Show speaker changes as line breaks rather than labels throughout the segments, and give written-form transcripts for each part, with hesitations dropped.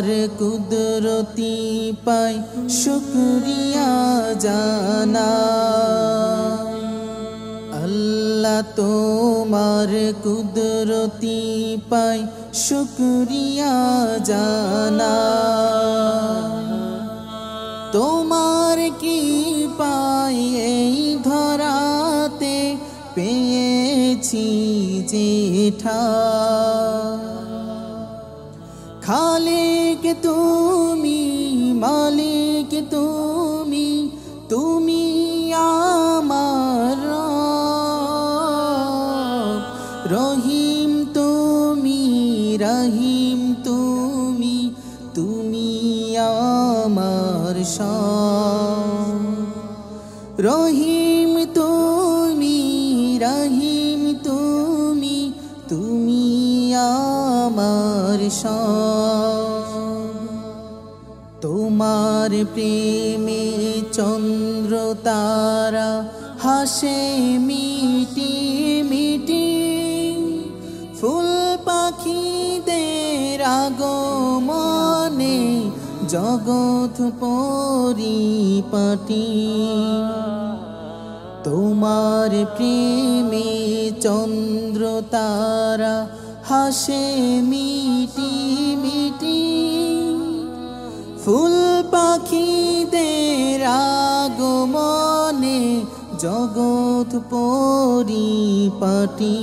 তোমার কুদরতি পাই শুকরিয়া জানাই আল্লাহ তোমার কুদরতি পাই শুকরিয়া জানাই তোমার কি পাই এই ধরাতে পেয়েছি যেঠাই খালিক তুমি মালিক তুমি তুমি আমার রহিম তুমি রহিম তুমি তুমি আমার সব রহিম তুমি রহিম তুমি তুমি আমার সব তোমার প্রেমে চন্দ্র তারা হাসে মিটি মিটি ফুল পাখিদের আগমনে জগৎ পরিপাটি তোমার প্রেমে চন্দ্র তারা হাসে মিটি মিটি ফুল পাখিদের আগমনে জগৎ পরিপাটি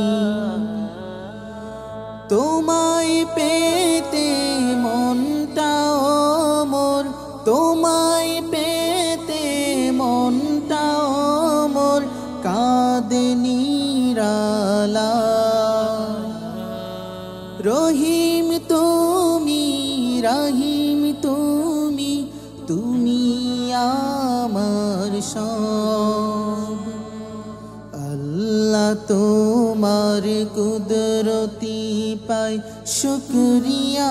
তোমায় পেতে মনটাও মোর তোমায় পেতে মনটাও মোর কাঁদে নিরালা রহিম তুমি রহিম তুমি তুমি আমার সব আল্লাহ তোমার কুদরতি পাই শুকরিয়া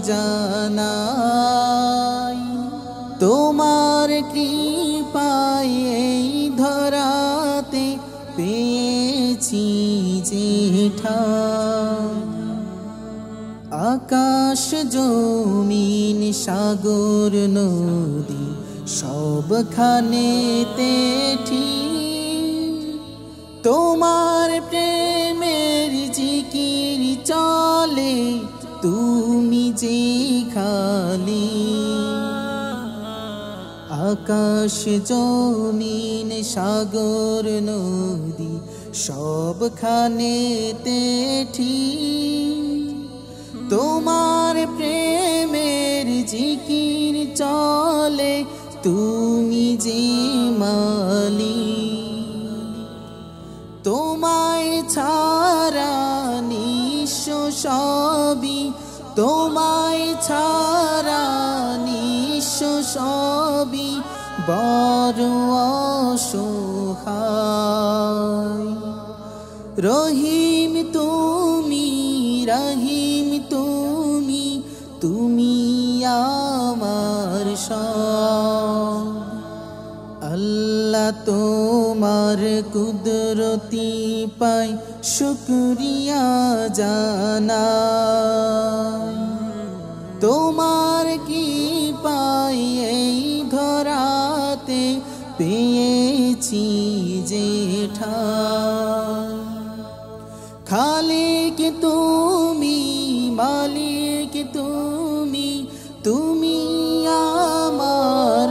জানাই তোমার কৃপায় এই ধরাতে পেয়েছি যেঠাই আকাশ জমিন সাগর নদী সবখানেতে ঠিক তোমার প্রেমের জিকির চলে তুমি যে খালি আকাশ জমিন সাগর নদী সবখানেতে ঠিক তোমার প্রেমের জিকির চলে তুমি যে মালিক তোমায় ছাড়া নিঃস্ব সবই তোমায় ছাড়া নিঃস্ব সবই বড় অসহায় রহিম তুমি রহিম তুমি তুমি আমার সব আল্লাহ তোমার কুদরতি পাই শুকরিয়া জানাই তোমার কি পাই এই ধরাতে পেয়েছি যেঠাই খালিক তুমি মালিক তুমি তুমি আমার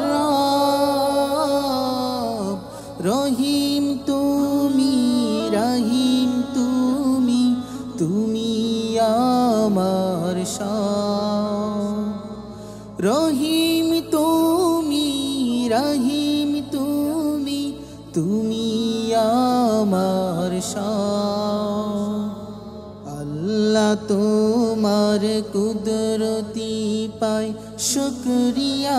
রহিম তুমি রহিম তুমি তুমি আমার সব রহিম তুমি রহিম তুমি তুমি আমার সব আল্লাহ তোমার কুদরতি পাই শুকরিয়া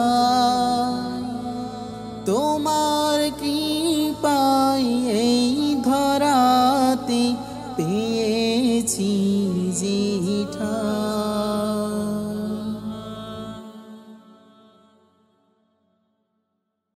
জানাই তোমার কৃপায় এই